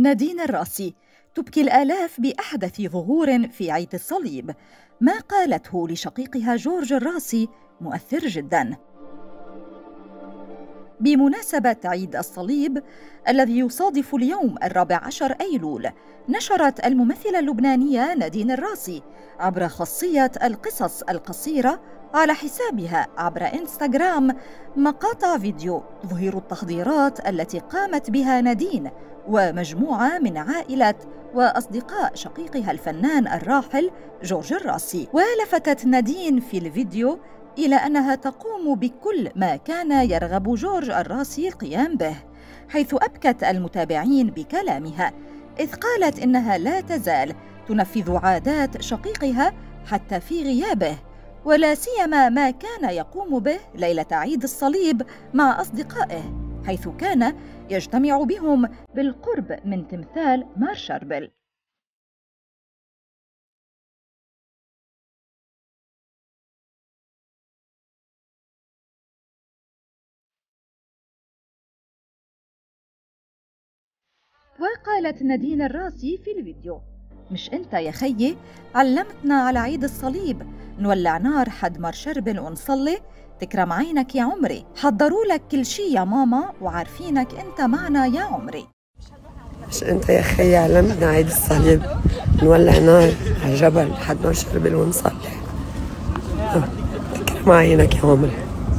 نادين الراسي تبكي الآلاف بأحدث ظهور في عيد الصليب. ما قالته لشقيقها جورج الراسي مؤثر جداً. بمناسبة عيد الصليب الذي يصادف اليوم 14 أيلول، نشرت الممثلة اللبنانية نادين الراسي عبر خاصية القصص القصيرة على حسابها عبر إنستغرام مقاطع فيديو تظهر التحضيرات التي قامت بها نادين ومجموعة من عائلة وأصدقاء شقيقها الفنان الراحل جورج الراسي. ولفتت نادين في الفيديو إلى أنها تقوم بكل ما كان يرغب جورج الراسي القيام به، حيث أبكت المتابعين بكلامها، إذ قالت إنها لا تزال تنفذ عادات شقيقها حتى في غيابه، ولا سيما ما كان يقوم به ليلة عيد الصليب مع أصدقائه، حيث كان يجتمع بهم بالقرب من تمثال مارشاربل. وقالت نادين الراسي في الفيديو: مش انت يا خيي علمتنا على عيد الصليب نولع نار حد مارشربل ونصلي؟ تكرم عينك يا عمري، حضروا لك كل شي يا ماما وعارفينك انت معنا يا عمري. مش انت يا خيي علمتنا عيد الصليب نولع نار على جبل حد مارشربل ونصلي؟ تكرم عينك يا عمري،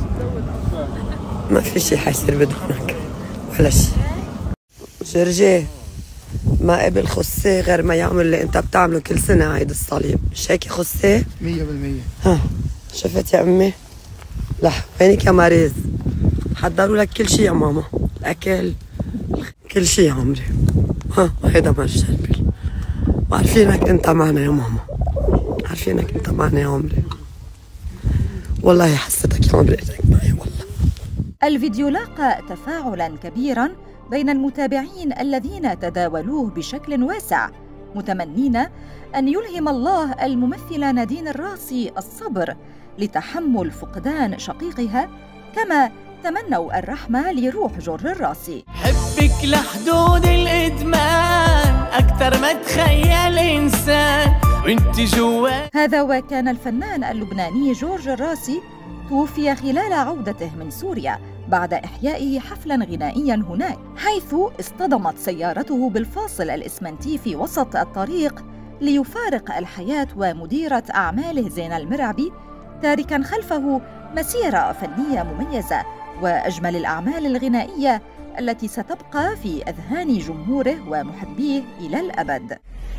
ما في شي حيصير بدونك ولا شي. جرجي ما قبل خصي غير ما يعمل اللي انت بتعمله كل سنة عيد الصليب، مش هيك خصي؟ 100%. شفت يا امي؟ لح وينك يا ماريز؟ حضروا لك كل شي يا ماما، الاكل كل شي يا عمري. هيدا مارشربل، وعارفينك انت معنا يا ماما، عارفينك انت معنا يا عمري، والله حسيتك يا عمري اجيك معي والله. الفيديو لاقى تفاعلا كبيرا بين المتابعين الذين تداولوه بشكل واسع، متمنين أن يلهم الله الممثلة نادين الراسي الصبر لتحمل فقدان شقيقها، كما تمنوا الرحمة لروح جورج الراسي. حبك لحدود الإدمان أكثر ما تخيل إنسان وانت جوا. هذا وكان الفنان اللبناني جورج الراسي توفي خلال عودته من سوريا بعد إحيائه حفلاً غنائياً هناك، حيث اصطدمت سيارته بالفاصل الإسمنتي في وسط الطريق ليفارق الحياة ومديرة أعماله زينة المرعبي، تاركاً خلفه مسيرة فنية مميزة وأجمل الأعمال الغنائية التي ستبقى في أذهان جمهوره ومحبيه إلى الأبد.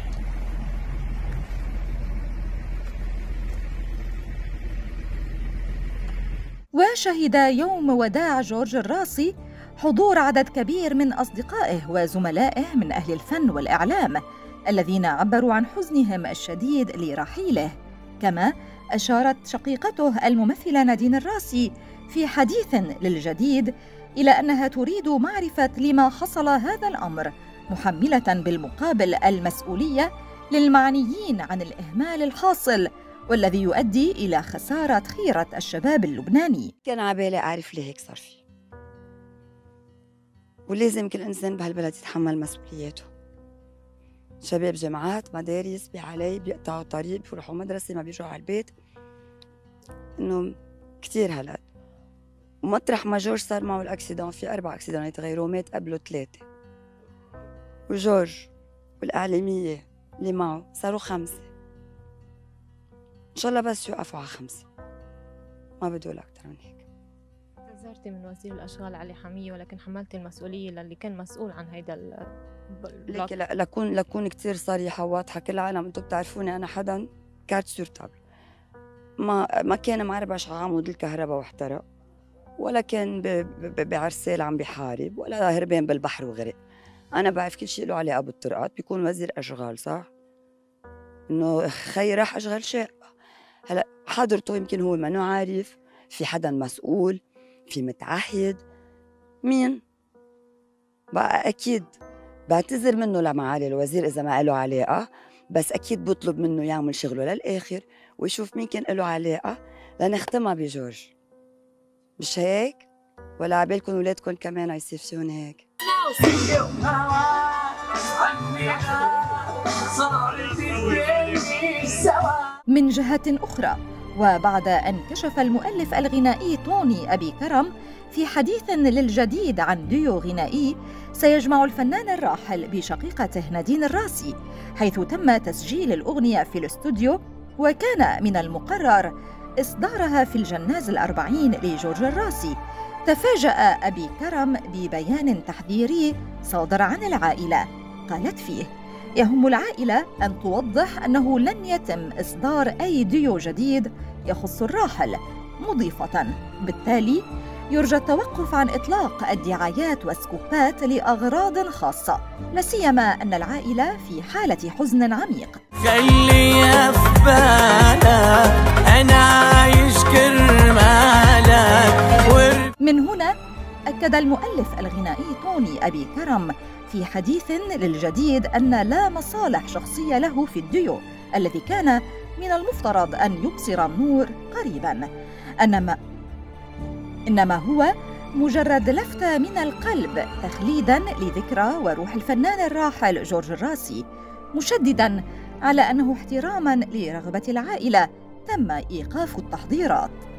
وشهد يوم وداع جورج الراسي حضور عدد كبير من أصدقائه وزملائه من أهل الفن والإعلام الذين عبروا عن حزنهم الشديد لرحيله. كما أشارت شقيقته الممثلة نادين الراسي في حديث للجديد إلى أنها تريد معرفة لما حصل هذا الأمر، محملة بالمقابل المسؤولية للمعنيين عن الإهمال الحاصل والذي يؤدي إلى خسارة خيرة الشباب اللبناني. كان عبالي أعرف ليه هيك صار فيه، ولازم كل إنسان بهالبلد يتحمل مسؤولياته. شباب جامعات مدارس بحالي بيقطعوا طريق بيروحوا مدرسة ما بيرجعوا على البيت، إنه كتير هالقد. ومطرح ما جورج صار معه الأكسيدون، في 4 أكسيدونات غيره، مات قبله 3، وجورج والإعلامية اللي معه صاروا 5. إن شاء الله بس يوقفوا على 5، ما بدو أكتر من هيك. اعتذرتي من وزير الأشغال علي حمية، ولكن حملتي المسؤولية للي كان مسؤول عن هيدا البلوك. لكون كتير صريحة وواضحة، كل العالم انتم بتعرفوني أنا حدا كارت سورتابل، ما كان معربش على عمود الكهرباء واحترق، ولا كان بعرسال عم بحارب، ولا هربان بالبحر وغرق. أنا بعرف كل شيء له علاقة بالطرقات، بيكون وزير أشغال، صح؟ إنه خي راح أشغل شيء. هلا حضرته يمكن هو منو عارف، في حدا مسؤول، في متعهد، مين؟ بقى أكيد بعتذر منه لمعالي الوزير إذا ما له علاقة، بس أكيد بطلب منه يعمل شغله للآخر ويشوف مين كان له علاقة لنختمها بجورج. مش هيك؟ ولا عبالكم ولادكم كمان يصير فيهم هيك؟ من جهة أخرى، وبعد أن كشف المؤلف الغنائي توني أبي كرم في حديث للجديد عن ديو غنائي سيجمع الفنان الراحل بشقيقته نادين الراسي، حيث تم تسجيل الأغنية في الاستوديو، وكان من المقرر إصدارها في الجناز 40 لجورج الراسي. تفاجأ أبي كرم ببيان تحذيري صادر عن العائلة قالت فيه: يهم العائلة أن توضح أنه لن يتم إصدار أي ديو جديد يخص الراحل، مضيفة: بالتالي يرجى التوقف عن إطلاق الدعايات والسكوبات لأغراض خاصة، لا سيما أن العائلة في حالة حزن عميق. خلي في بالك أنا عايش كرمالك. من هنا أكد المؤلف الغنائي توني أبي كرم في حديث للجديد أن لا مصالح شخصية له في الديو الذي كان من المفترض أن يبصر النور قريباً، إنما هو مجرد لفتة من القلب تخليداً لذكرى وروح الفنان الراحل جورج الراسي، مشدداً على أنه احتراماً لرغبة العائلة تم إيقاف التحضيرات.